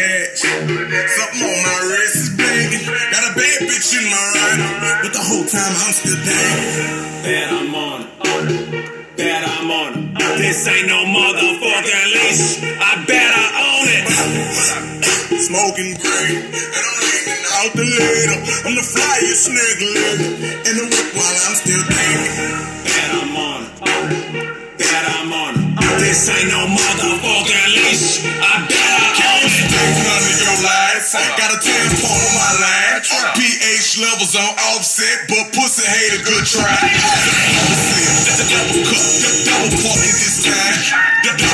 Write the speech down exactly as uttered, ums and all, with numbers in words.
cash. Something on my wrist is banging. Got a bad bitch in my ride, but the whole time I'm still dangling. Bet I'm on it. Bet I'm on it. This ain't no motherfucking leash. I bet I own it. Smoking green, and I'm hanging out the later. I'm the flyest nigga living in the whip while I'm still dangling. Bet I'm on it. Bet I'm on it. This ain't no motherfucking leash. I bet I own it. None of your lies. Got a tampon on my line. pH levels on offset, but pussy hate a good try. The double cup, the double party this time. The